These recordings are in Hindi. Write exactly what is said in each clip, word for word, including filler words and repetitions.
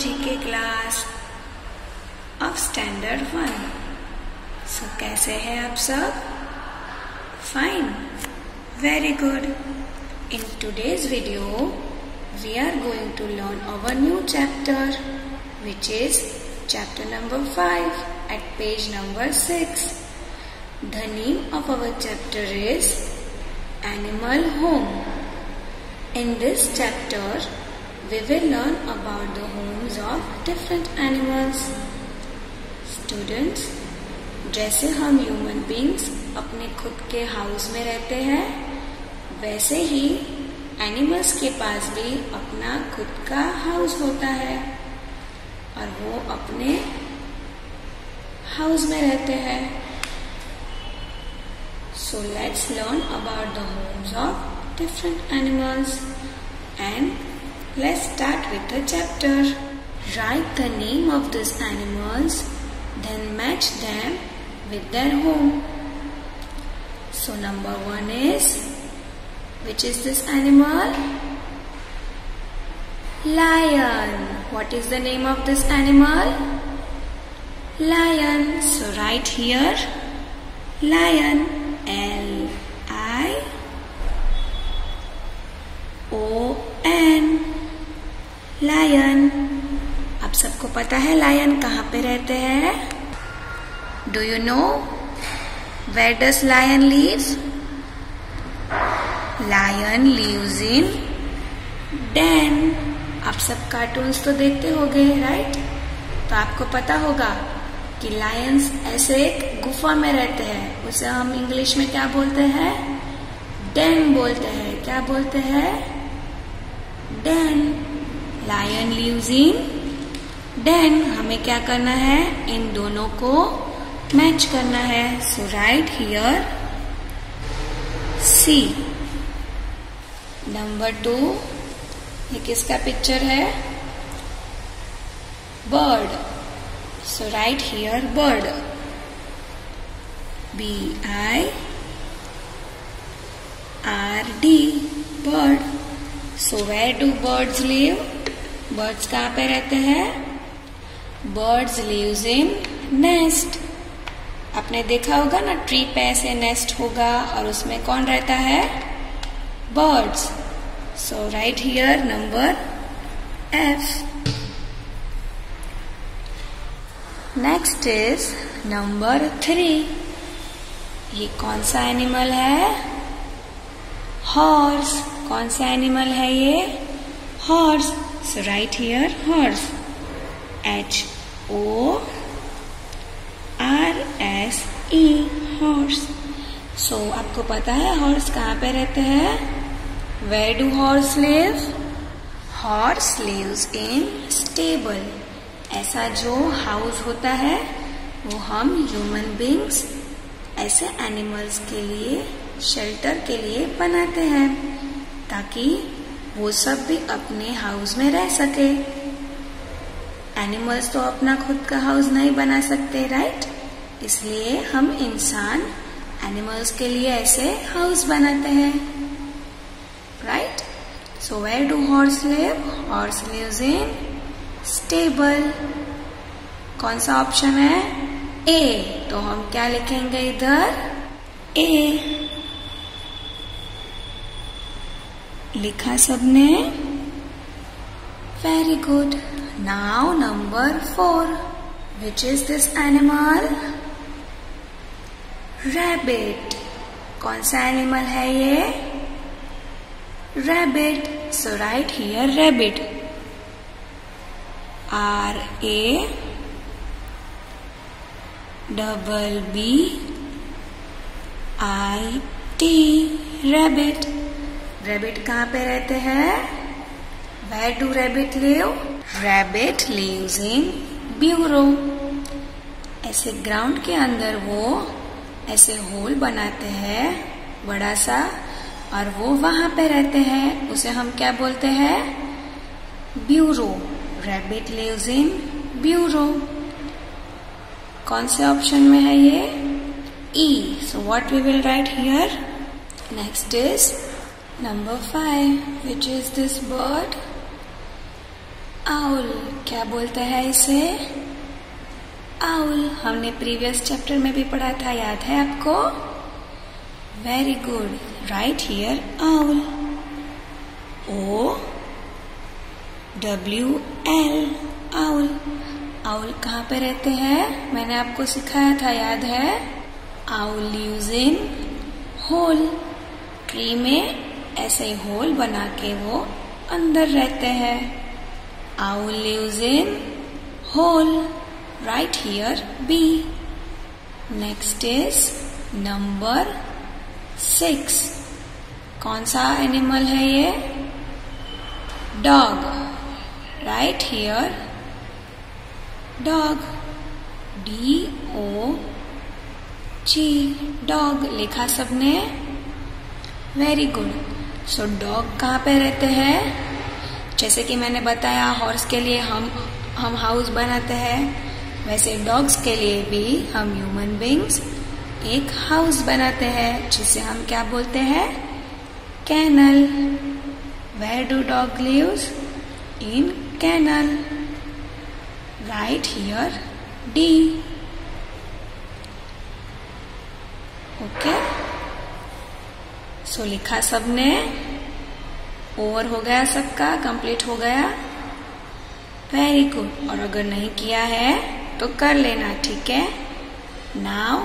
जी के class of standard one. So कैसे हैं आप सब? Fine, very good. In today's video we are going to learn our new chapter which is chapter number five at page number six. The name of our chapter is Animal Home. In this chapter, we will learn about the homes of different animals. Students, जैसे हम ह्यूमन बींग्स अपने खुद के हाउस में रहते हैं, वैसे ही एनिमल्स के पास भी अपना खुद का हाउस होता है और वो अपने हाउस में रहते हैं। So let's learn about the homes of different animals and let's start with the chapter. Write the name of this animals then match them with their home. So number one is, which is this animal? Lion. What is the name of this animal? Lion. So right here, lion. L I O N. Lion. अब सबको पता है लायन कहाँ पे रहते हैं? Do you know where does lion live? Lion lives in den. आप सब कार्टून्स तो देखते होंगे, राइट? तो आपको पता होगा कि लायंस ऐसे एक गुफा में रहते हैं। उसे हम इंग्लिश में क्या बोलते हैं? डेन बोलते हैं। क्या बोलते हैं? Den. Lion lives in den. हमें क्या करना है? इन दोनों को मैच करना है। So write here C. Number two, ये किसका पिक्चर है? Bird. So write here bird. B I R D, bird. So where do birds live? Birds कहाँ पे रहते हैं? Birds lives in nest. आपने देखा होगा ना, ट्री पे ऐसे नेस्ट होगा और उसमें कौन रहता है? Birds. So right here number F. Next is number three. ये कौन सा एनिमल है? Horse. कौन सा एनिमल है ये? Horse. So right here horse. H O R S E, horse. So आपको पता है हॉर्स कहाँ पे रहते हैं? Where do horse live? Horse lives in stable. ऐसा जो हाउस होता है वो हम ह्यूमन बींग्स ऐसे एनिमल्स के लिए, शेल्टर के लिए बनाते हैं ताकि वो सब भी अपने हाउस में रह सके। एनिमल्स तो अपना खुद का हाउस नहीं बना सकते, राइट? इसलिए हम इंसान एनिमल्स के लिए ऐसे हाउस बनाते हैं, right? So where do horse live? Horse lives in stable. कौन सा ऑप्शन है? A. तो हम क्या लिखेंगे इधर? A. लिखा सबने? Very good. Now number four. Which is this animal? Rabbit. कौन सा एनिमल है ये? Rabbit. So right here rabbit. R A double B I T, rabbit. Rabbit कहाँ पे रहते हैं? Where do rabbit live? Rabbit lives in burrow. ऐसे ग्राउंड के अंदर वो ऐसे होल बनाते हैं बड़ा सा और वो वहां पे रहते हैं। उसे हम क्या बोलते हैं? Burrow. Rabbit lives in burrow. कौन से ऑप्शन में है ये? E. So what we will write here? Next is number five, which is this bird? Owl, क्या बोलते हैं इसे? आउल। हमने प्रीवियस चैप्टर में भी पढ़ा था, याद है आपको? Very good, write here owl. O W L, owl. Owl कहाँ पे रहते हैं? मैंने आपको सिखाया था, याद है? Owl lives in hole. Tree में ऐसे ही होल बना के वो अंदर रहते हैं। Owl lives in hole, write here B. Next is number six. कौन सा एनिमल है ये? Dog, write here dog, D O G, dog लिखा सबने? Very good. सो डॉग कहाँ पे रहते हैं? जैसे कि मैंने बताया हॉर्स के लिए हम हम हाउस बनाते हैं, वैसे डॉग्स के लिए भी हम ह्यूमन बींग्स एक हाउस बनाते हैं, जिसे हम क्या बोलते हैं? Kennel. Where do dog lives? In kennel, write here D. Okay, so लिखा सबने? ओवर हो गया सबका? कंप्लीट हो गया? Very good. और अगर नहीं किया है तो कर लेना, ठीक है? Now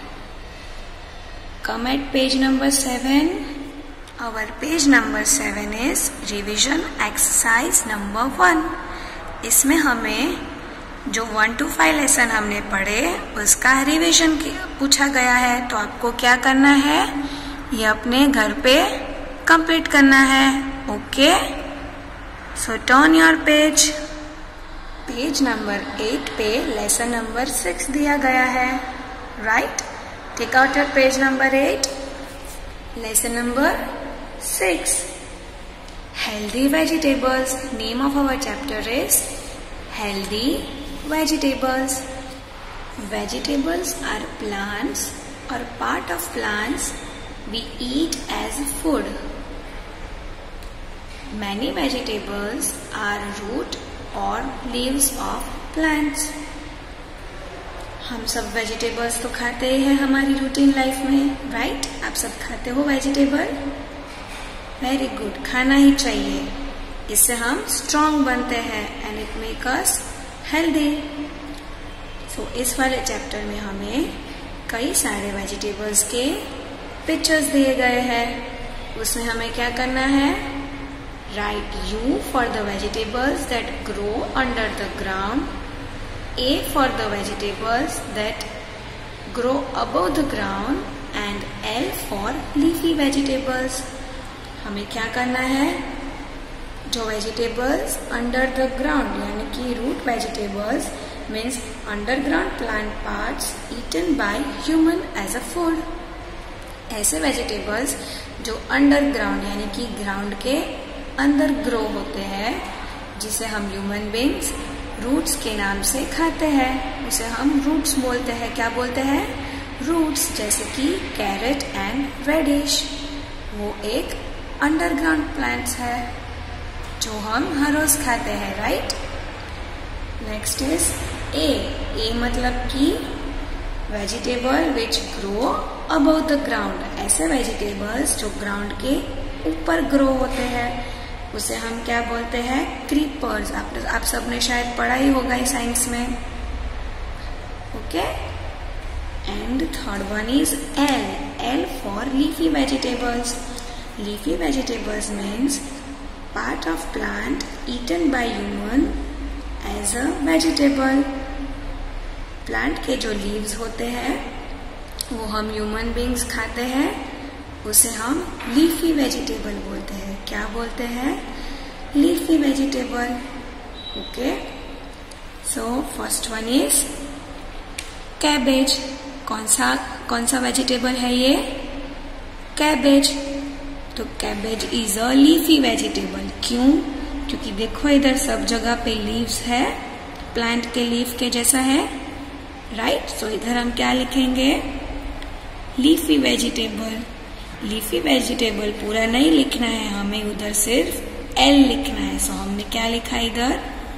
come at page number seven. Our page number seven is revision exercise number one. इसमें हमें जो वन टू फाइव लेसन हमने पढ़े उसका रिविजन पूछा गया है, तो आपको क्या करना है? ये अपने घर पे कंप्लीट करना है। Okay, so turn your page. Page number eight पे लेसन नंबर सिक्स दिया गया है, right? Take out your page number eight. Lesson number six. Healthy vegetables. Name of our chapter is Healthy Vegetables. Vegetables are plants or part of plants we eat as food. Many vegetables are root or leaves of plants. हम सब वेजिटेबल्स तो खाते ही हैं हमारी रूटीन लाइफ में, राइट? आप सब खाते हो वेजिटेबल? वेरी गुड, खाना ही चाहिए, इससे हम स्ट्रांग बनते हैं and it make us healthy. So इस वाले चैप्टर में हमें कई सारे वेजिटेबल्स के पिक्चर्स दिए गए हैं। उसमें हमें क्या करना है? Write U for the vegetables that grow under the ground, A for the vegetables that grow above the ground and L for leafy vegetables. हमें क्या करना है? जो वेजिटेबल्स अंडर द ग्राउंड यानी कि root vegetables means underground plant parts eaten by human as a food. ऐसे वेजिटेबल्स जो अंडरग्राउंड यानी कि ग्राउंड के अंदर ग्रो होते हैं, जिसे हम ह्यूमन बींग्स रूट्स के नाम से खाते हैं, उसे हम रूट्स बोलते हैं। क्या बोलते हैं? रूट्स। जैसे कि कैरेट एंड रेडिश, वो एक अंडरग्राउंड प्लांट्स है जो हम हर रोज खाते हैं, right? Next is A. A मतलब कि vegetable which grow above the ground. ऐसे वेजिटेबल्स जो ग्राउंड के ऊपर ग्रो होते हैं उसे हम क्या बोलते हैं? क्रीपर्स। आप आप सबने शायद पढ़ा ही होगा ही साइंस में। Okay, and third one is L. L for leafy vegetables. Leafy vegetables means part of plant eaten by human as a vegetable. Plant के जो लीव्स होते हैं वो हम ह्यूमन बींग्स खाते हैं, उसे हम लीफी वेजिटेबल बोलते हैं। क्या बोलते हैं? Leafy vegetable. Okay, so first one is cabbage. कौन सा कौन सा वेजिटेबल है ये? कैबेज। तो cabbage is a leafy vegetable. क्यों? क्योंकि देखो इधर सब जगह पे लीव्स है, प्लांट के लीफ के जैसा है, राइट? सो इधर हम क्या लिखेंगे? Leafy vegetable. लीफी वेजिटेबल पूरा नहीं लिखना है हमें, उधर सिर्फ एल लिखना है। सो हमने क्या लिखा इधर?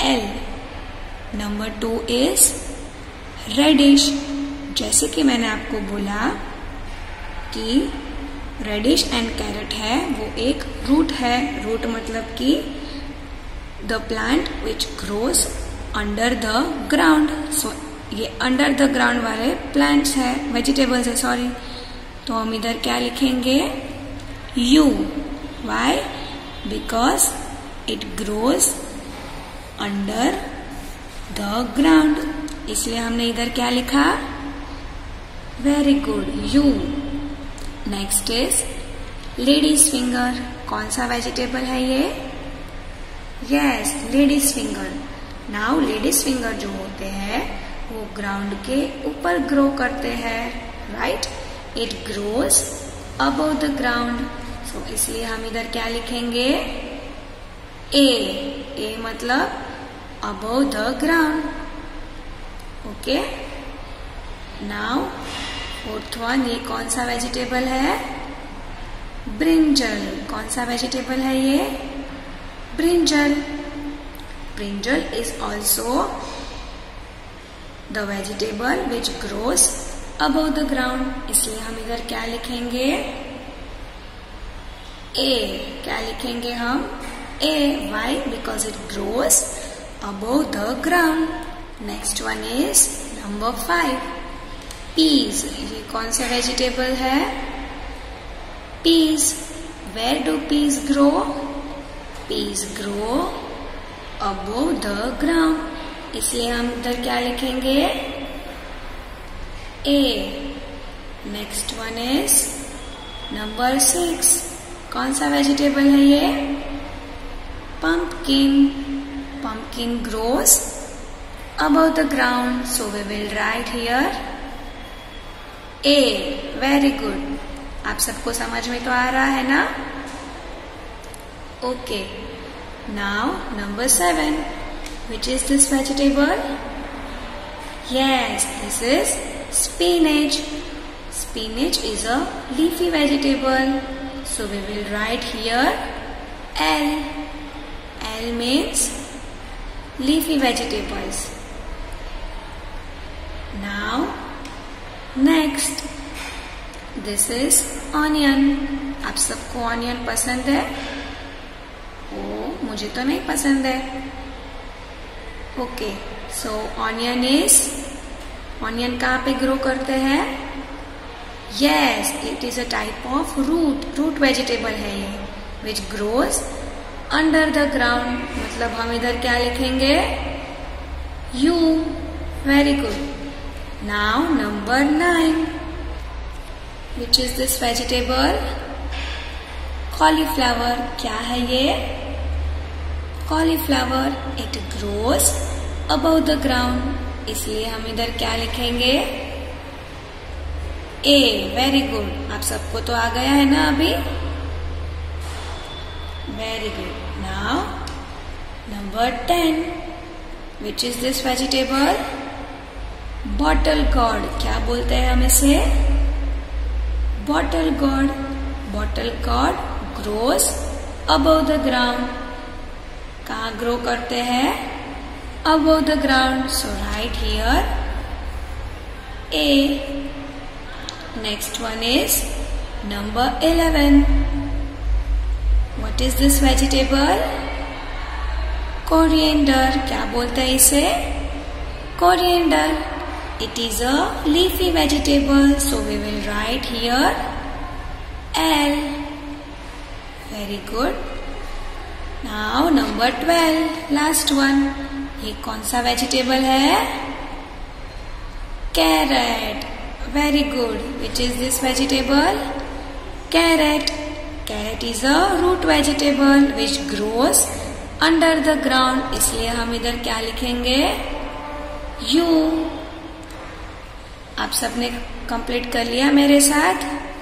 L. Number two is radish. जैसे कि मैंने आपको बोला कि रेडिश एंड कैरेट है वो एक रूट है. रूट मतलब कि the plant which grows under the ground. So ये अंडर द ग्राउंड वाले प्लांट्स है, वेजिटेबल्स है, सॉरी. तो हम इधर क्या लिखेंगे? U. Why? Because it grows under the ground. इसलिए हमने इधर क्या लिखा? Very good, U. Next is ladies finger. कौन सा वेजिटेबल है ये? Yes, ladies finger. Now ladies finger जो होते हैं वो ग्राउंड के ऊपर ग्रो करते हैं, right? It grows above the ground. So इसलिए हम इधर क्या लिखेंगे? ए. ए मतलब above the ground. Okay. Now fourth one, ये कौन सा वेजिटेबल है? ब्रिंजल. कौन सा वेजिटेबल है ये? Brinjal. Brinjal is also the vegetable which grows above the ground. इसलिए हम इधर क्या लिखेंगे? ए. क्या लिखेंगे हम? A. Why? Because it grows above the ground. Next one is number five, peas. ये कौन सा वेजिटेबल है? Peas. Where do peas grow? Peas grow above the ground. इसलिए हम इधर क्या लिखेंगे? A. Next one is number six. कौन सा वेजिटेबल है ये? Pumpkin. Pumpkin grows above the ground. So we will write here A. Very good. आप सबको समझ में तो आ रहा है ना? Okay. Now number seven. Which is this vegetable? Yes, this is spinach. Spinach is a leafy vegetable. So we will write here L. L means leafy vegetables. Now, next, this is onion. आप सबको onion पसंद है? ओ, मुझे तो नहीं पसंद है. Okay, so onion is, onion कहाँ पे ग्रो करते हैं? Yes, it is a type of root. Root vegetable है ये, which grows under the ground. मतलब हम इधर क्या लिखेंगे? U. Very good. Now number nine. Which is this vegetable? Cauliflower. क्या है ये? Cauliflower. It grows above the ground. इसलिए हम इधर क्या लिखेंगे? ए. Very good. आप सबको तो आ गया है ना अभी? Very good. Now number ten. Which is this vegetable? Bottle gourd. क्या बोलते हैं हम इसे? Bottle gourd. Bottle gourd grows above the ground. कहाँ ग्रो करते हैं? Above the ground. So write here A. Next one is number eleven. What is this vegetable? Coriander. क्या बोलते हैं इसे? Coriander. It is a leafy vegetable. So we will write here L. Very good. Now number twelve, last one. ये कौन सा वेजिटेबल है? Carrot. Very good. Which is this vegetable? Carrot. Carrot is a root vegetable which grows under the ground. इसलिए हम इधर क्या लिखेंगे? यू. आप सबने कंप्लीट कर लिया मेरे साथ?